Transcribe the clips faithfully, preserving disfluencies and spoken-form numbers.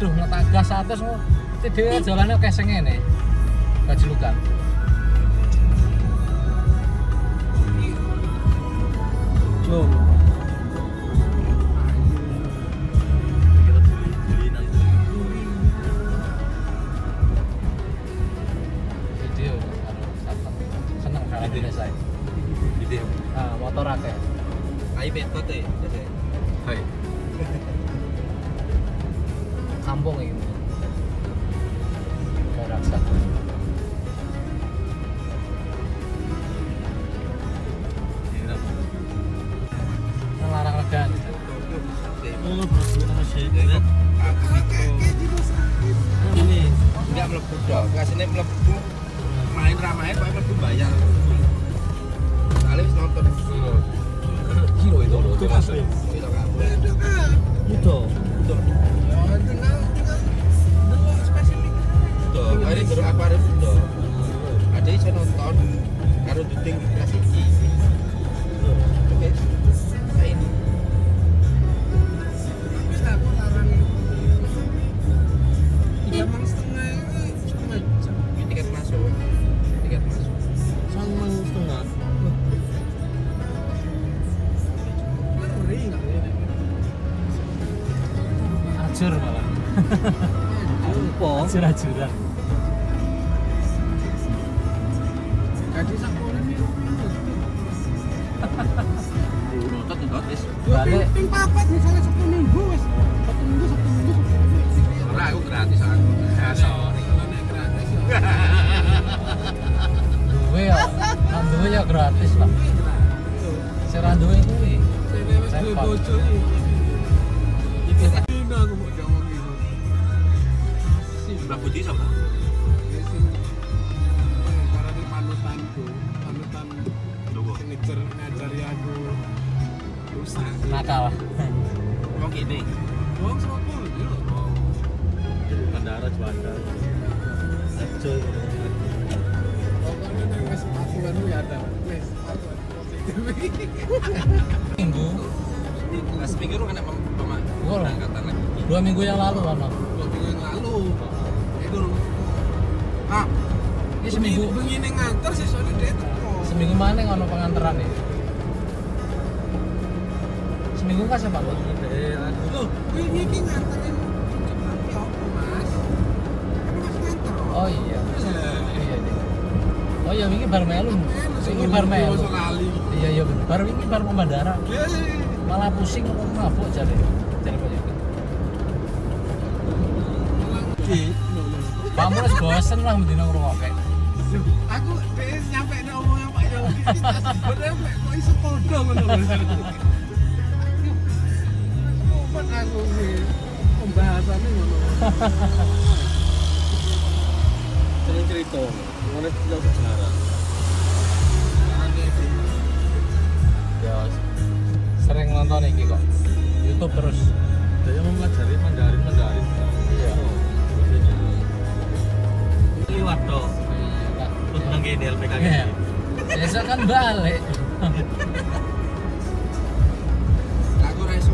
waduh ngetak gas atas mau dhewe jalannya kayak sing ngene. Kajlukan. Jom. Video karo sampean. Seneng karo dene saya. Video. Ah, motor akeh. Ai betot e. Hai. Kampung iki. Raksa. Larang regan. Oh, bos ana sih. Ini enggak mlebu dok, kasine mlebu main ra main kok mlebu bayar. Kali wis nonton. Kilo itu loh. Itu Mas. Kilo kabeh. Itu. Itu. Ya, tinggal tinggal delok spesifik. Tuh, mari durung akuarium to. Ada iso nonton karo duding kelas iki. Oke. Nah ini. Tapi aku saran tiga mang setengah ini setengah jam. Ini tiket masuk. Tiket masuk. Sang setengah. Ngeri enggak ini? Acur malah. Apa? Acur-acuran. Jadi sakuran ini nonton nonton wis. Balik. Ping papat misalnya Sabtu Minggu wis. Sabtu Minggu Sabtu Minggu Sabtu Minggu. Ora aku gratis aku. Sorry kalau nek gratis ya. Duwe ya. Nang duwe ya gratis lah. Sing ra duwe kuwi. Wis duwe bojo iki. Iki dina aku mau ngomong iki. Mbak Budi sapa? Panutanku, panutan sing ngejar ngajari aku rusak Nakal. wong kene wong sapa iki lho bandara Juanda aja pokoknya nang wis pasukan ku ya ada wis pasukan positif Minggu. nah seminggu lu kena pemberangkatan lagi Dua minggu yang lalu kan. dua minggu yang lalu itu ah Ini seminggu begini nganter sih soalnya dia teko. seminggu mana ngono pengantaran nih? Seminggu kan siapa Bang? Loh, ini iki nganterin ya apa Mas? Kan Mas nganter. Oh iya. Iya. Iya iya. Oh iya wingi bar melu. Wingi bar melu. Iya iya bener. Bar wingi bar ke bandara. Malah pusing kok mabuk jare. Jare Pak Yogi. Kamu harus bosen lah mendina ngrungokke. Aku dhewe nyampe nek omongnya Pak Yogi bener kok iso padha ngono lho. Kok aku iki pembahasannya ngono. Sering cerita, ngono cerita sejarah. Ya sering nonton iki kok. YouTube terus. Dia mempelajari Mandarin Mandarin. Iya. Liwat toh. Terus nang kene L P K. Iya. Besok kan balik. Aku ora iso.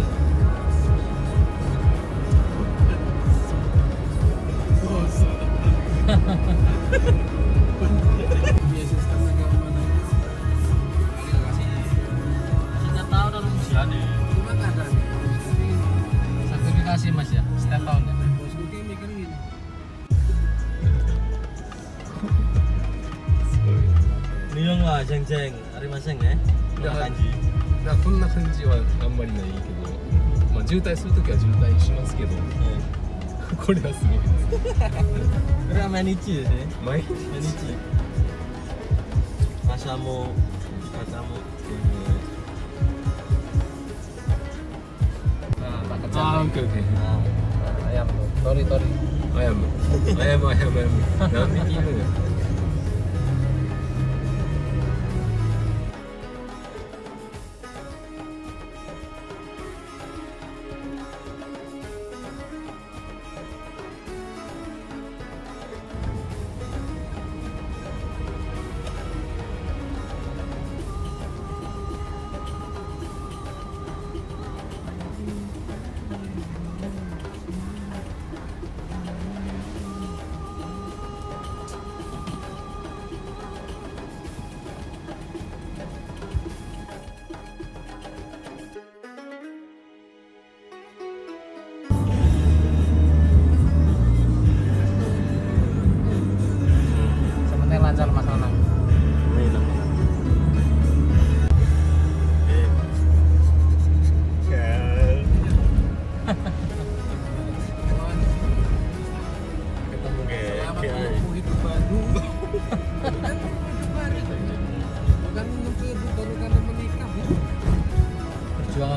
Biasa sistemnya kayak mana? Setiap tahun ada ujiannya. Cuma kadang Sertifikasi Mas ya, setiap tahun ya. bosku kayak mikir gini. Niyong lah, jeng jeng, hari maseng ya. Udah kanji. こんな感じはあんまりないけど、まあ、渋滞するときは渋滞しますけど、これはすごいです。 これは毎日ですね。 毎日毎日。朝も、朝も。 あー、オッケーオッケー。 Ayam, tori tori. あやむ。あやむあやむあやむ。何匹いるのよ。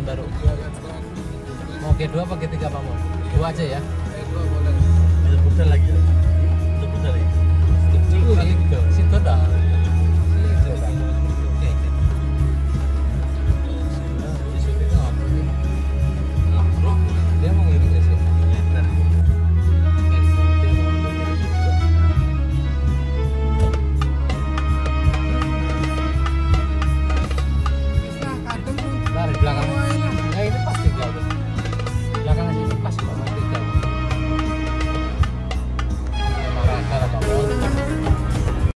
baru. Mau G dua apa G tiga Pak Mo? Dua aja ya.